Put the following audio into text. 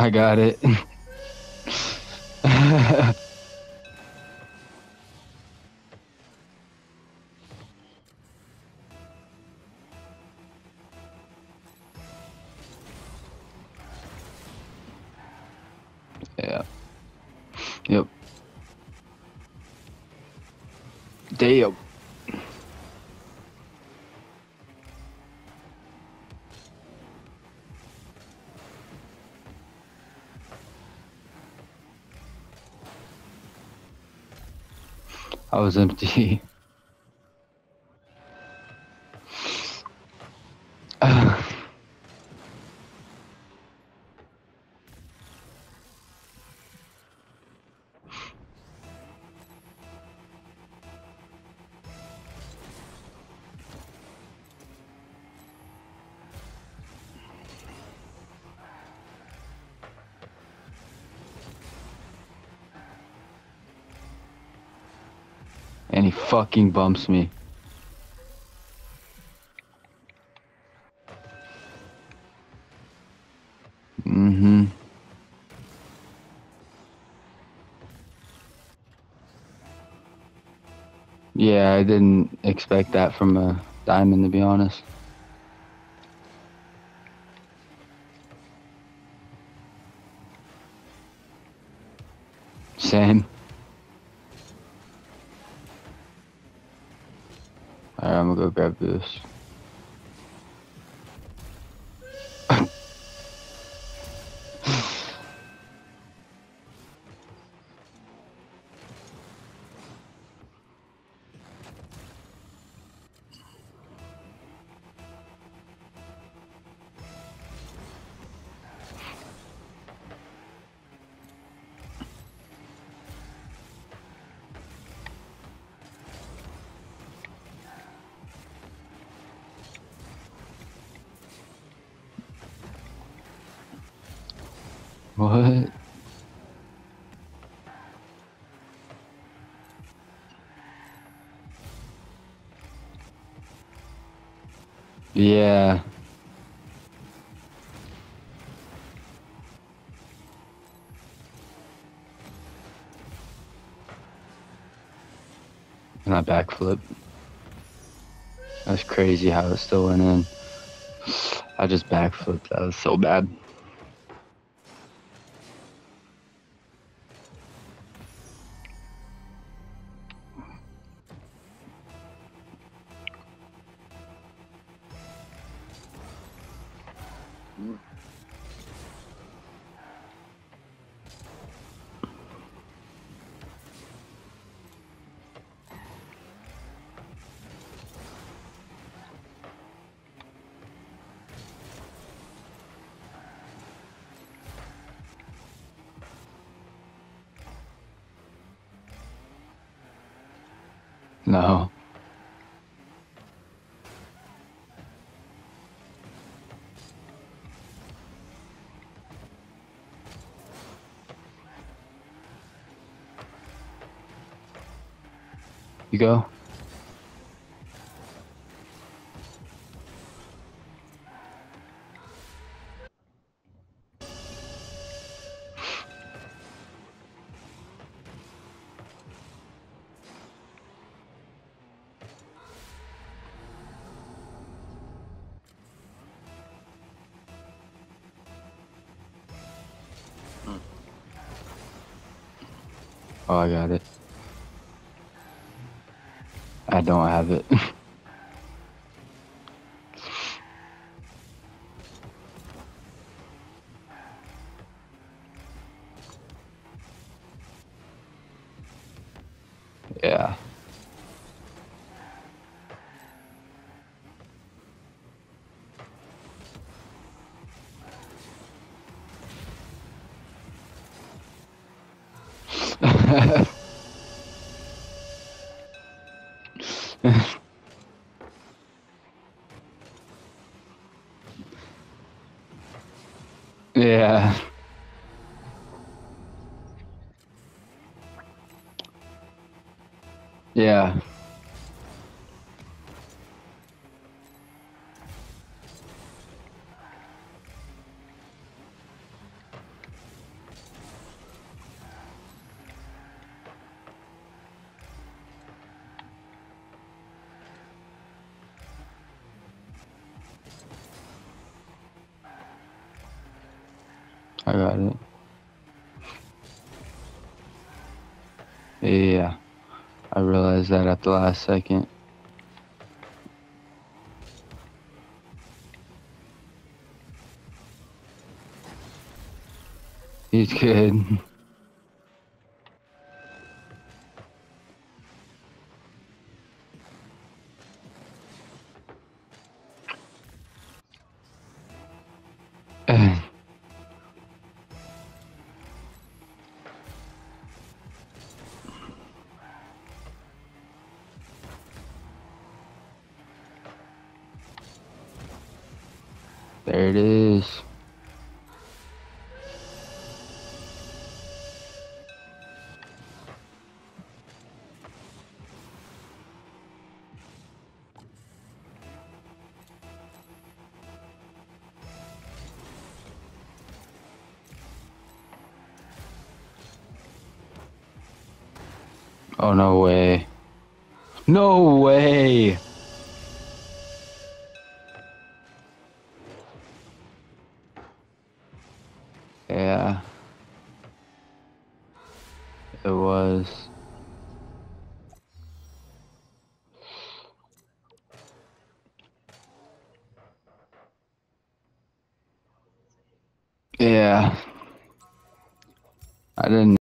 I got it. Yeah. Yep. Damn. I was empty. And he fucking bumps me. Mm-hmm. Yeah, I didn't expect that from a diamond, to be honest. Same. Alright, I'm gonna go grab this. What? Yeah. And I backflip. That's crazy how it still went in. I just backflipped. That was so bad. No. You go? Oh, I got it. I don't have it. Yeah. Yeah. Yeah. I got it. Yeah, I realized that at the last second. He's good. There it is. Oh, no way. No way! Yeah, it was. Yeah. I didn't